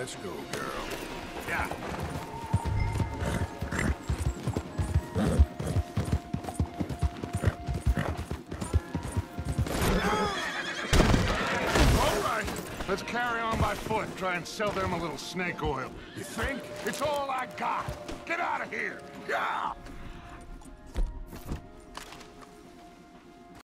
Let's go, girl. Yeah. All right. Let's carry on by foot. Try and sell them a little snake oil. You think? It's all I got. Get out of here. Yeah!